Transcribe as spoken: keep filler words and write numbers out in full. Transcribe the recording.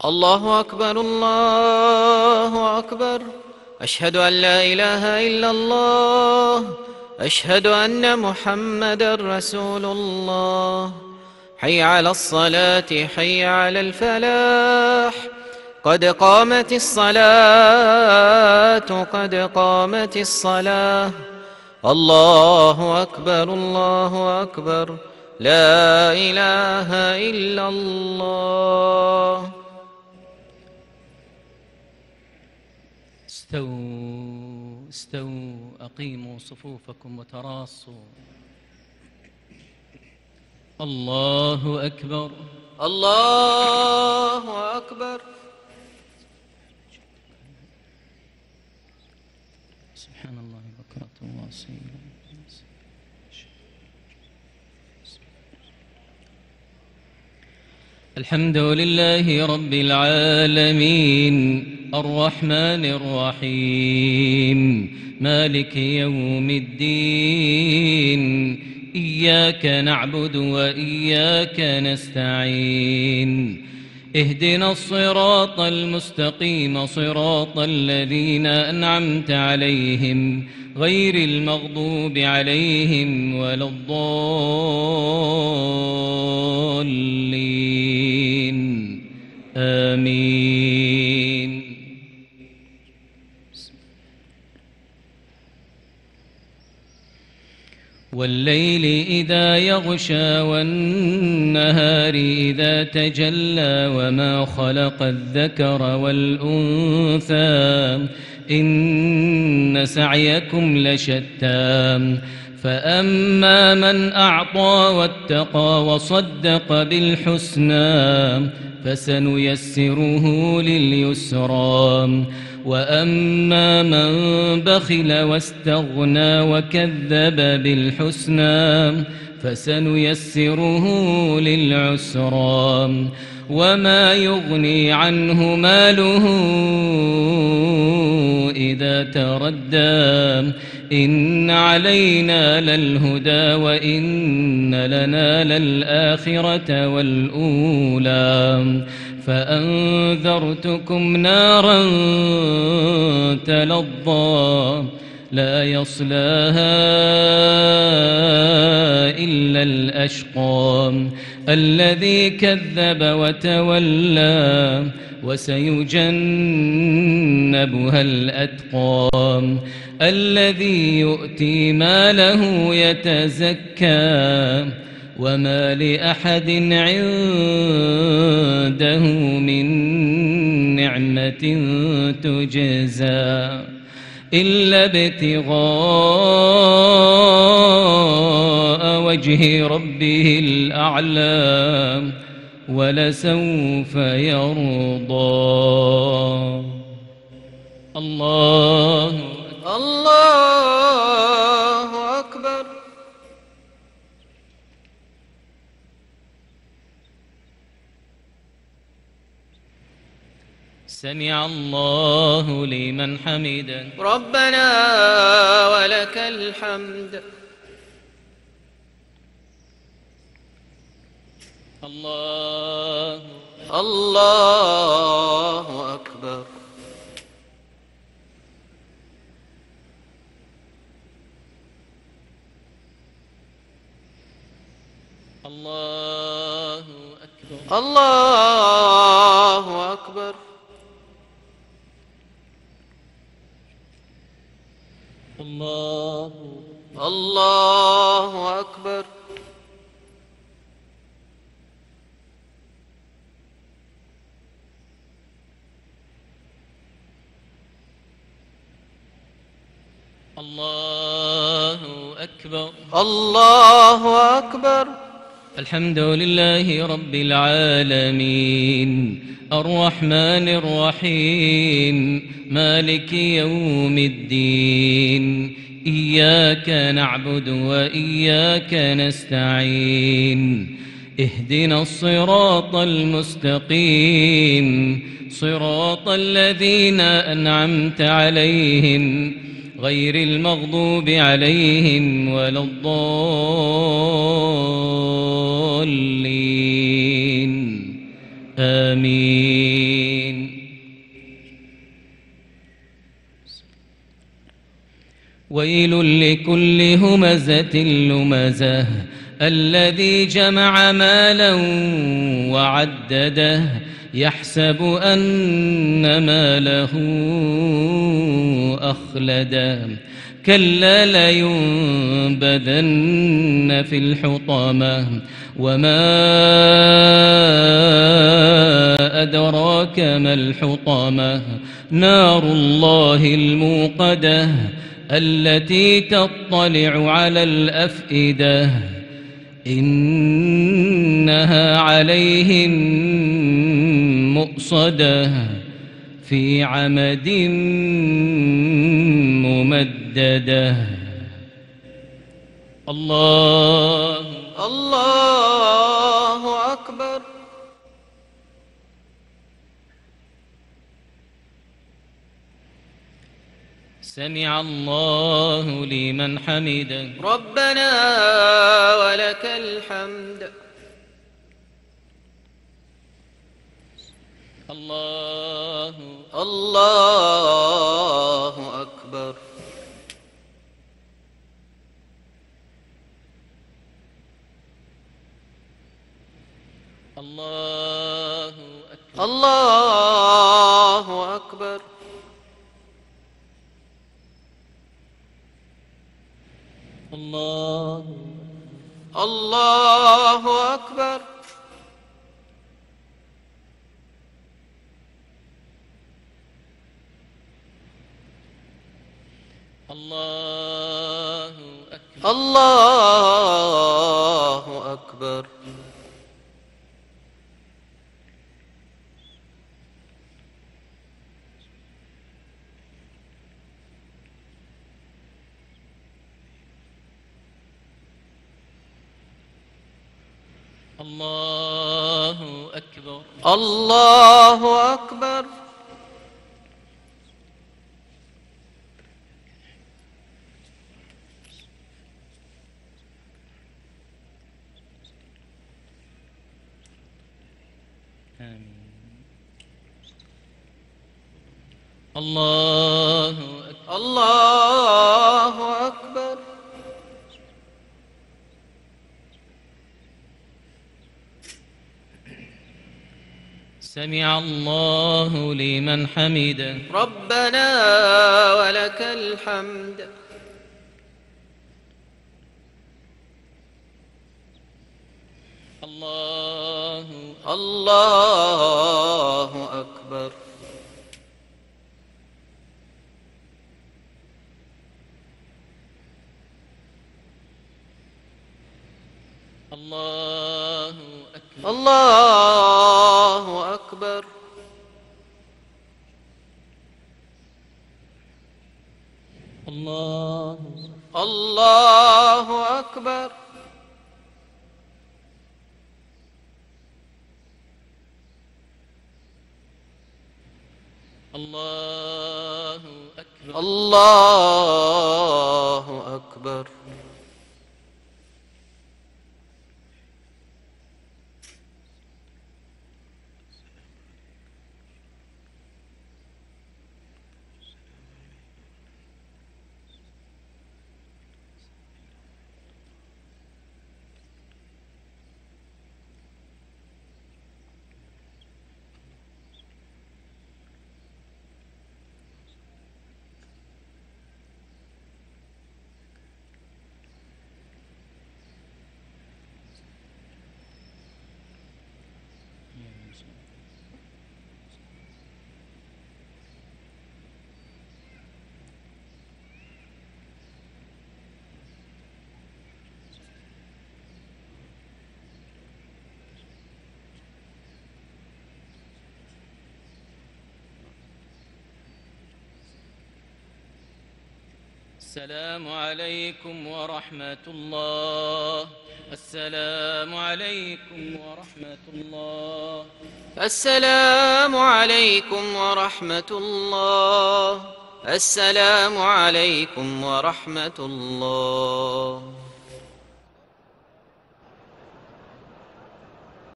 الله أكبر الله أكبر. أشهد أن لا إله إلا الله. أشهد أن محمدًا رسول الله. حي على الصلاة حي على الفلاح. قد قامت الصلاة قد قامت الصلاة. الله أكبر الله أكبر. لا إله إلا الله. استووا استووا أقيموا صفوفكم وتراصوا. الله أكبر الله أكبر. سبحان الله بكرة وأصيلا. الحمد لله رب العالمين الرحمن الرحيم مالك يوم الدين. إياك نعبد وإياك نستعين. اهدنا الصراط المستقيم صراط الذين أنعمت عليهم غير المغضوب عليهم ولا الضالين. آمين. والليل إذا يغشى والنهار إذا تجلى وما خلق الذكر والأنثى إن سعيكم لشتى. فأما من أعطى واتقى وصدق بالحسنى فسنيسره لليسرى. وأما من بخل واستغنى وكذب بالحسنى فسنيسره للعسرى. وما يغني عنه ماله إذا تردى. إن علينا للهدى وإن لنا للآخرة والأولى. فأنذرتكم نارا تلظى لا يصلاها إلا الأشقى الذي كذب وتولى. وسيجنبها الأتقى الذي يؤتي ماله يتزكى. وما لأحد عنده من نعمة تجزى إلا ابتغاء وجه ربه الأعلى ولسوف يرضى. الله الله أكبر. سمع الله لمن حمده. ربنا ولك الحمد. الله الله أكبر. الله أكبر. الله أكبر. الله الله أكبر. الله أكبر. الله أكبر. الحمد لله رب العالمين الرحمن الرحيم مالك يوم الدين. إياك نعبد وإياك نستعين. اهدنا الصراط المستقيم صراط الذين أنعمت عليهم غير المغضوب عليهم ولا الضالين. آمين. ويل لكل همزة لمزة الذي جمع مالا وعدده يحسب أن ماله أخلده كلا لينبذن في الحطمة وما أدراك ما الحطمة نار الله الموقدة التي تطلع على الأفئدة إنها عليهم مؤصدة في عمد ممددة. الله الله أكبر. سمع الله لمن حمده. ربنا ولك الحمد. الله الله أكبر. الله أكبر. الله أكبر. الله الله أكبر. الله أكبر. الله أكبر. الله أكبر. الله أكبر. الله أكبر. الله أكبر. سمع الله لمن حمده. ربنا ولك الحمد. الله الله أكبر. الله أكبر. الله أكبر. الله الله أكبر. الله أكبر. الله أكبر. السلام عليكم ورحمة الله. السلام عليكم ورحمة الله. السلام عليكم ورحمة الله. السلام عليكم ورحمة الله.